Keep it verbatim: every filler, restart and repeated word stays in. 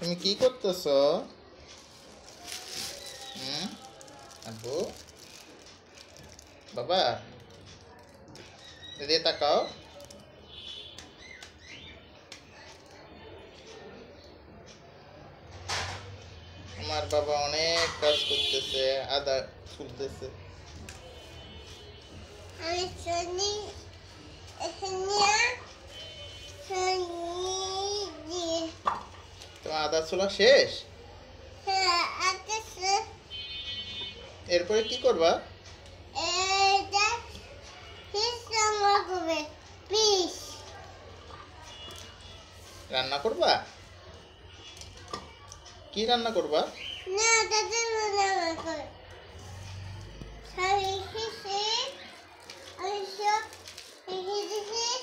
তুমি কি করতেছো? হুম আব্বু বাবা এদিকে তাকাও। আমার বাবা অনেক কাজ করতেছে, আদা ছুলতেছে। আমি শুনি তোমার আদা ছোলা শেষ? এরপরে কি করবা? রান্না করবা? কি রান্না করবা? না দাদা রান্না করে সরি শেষে আমি সব রেখে দিয়েছি।